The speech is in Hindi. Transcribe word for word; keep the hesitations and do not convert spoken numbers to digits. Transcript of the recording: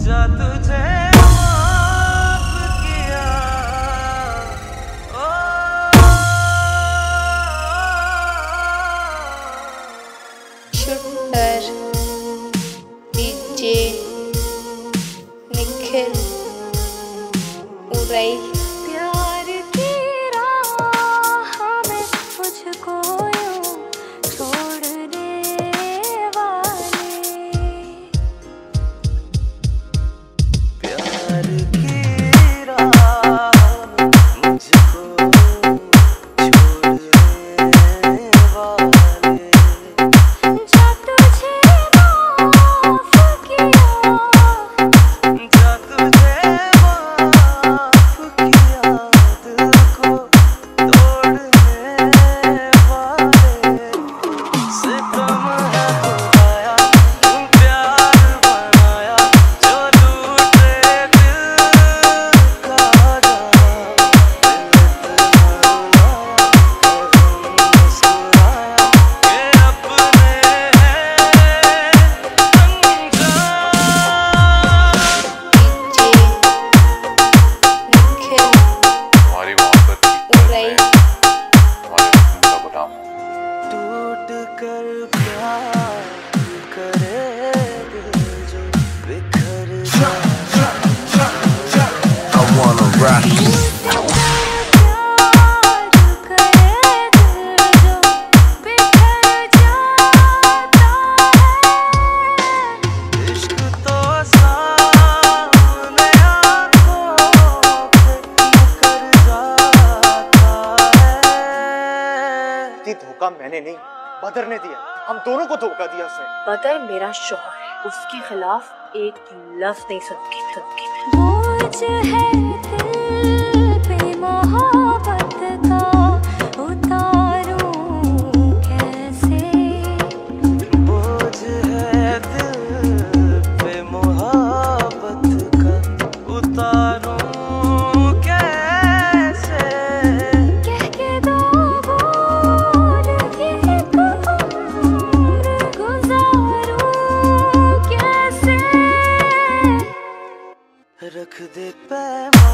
जा तुझे माफ किया ओ शूटर डीजे निखिल उराई। प्यार की राह में मुझको यूं छोड़ने वाले, प्यार की राह मुझको छोड़ने वाले, जा तुझे माफ किया, जा तुझे माफ किया, दिल को तोड़ने वाले, सितम है खुदाया, तुम प्यार बनाया, जो लूटे दिल का जाना, दिल इतना रुलाया, कभी मुस्कुराया, ये अपने हैं अनजान। डीजे निखिल हमारी मोहब्बत की उराई। हमारे हुस्न का गुलाम। टूट कर प्यार करे दिल जो बिखर जाता I wanna rock you. प्यार करे दिल जो बिखर जाता है। इश्क तो सामने आंखों पे मुकर जाता है। दी धोखा मैंने नहीं, बदर ने दिया। हम दोनों को धोखा दिया उसने। बदर मेरा शौहर है, उसके खिलाफ एक लफ्ज नहीं सुनती सुनती मैं। बोझ है दिल पे मोहब्बत का, उतारूं कैसे, बोझ है दिल पे मोहब्बत का, उतारूं कैसे, कह के दो बोल के एक उम्र गुजारूं कैसे, रख दे पैमाने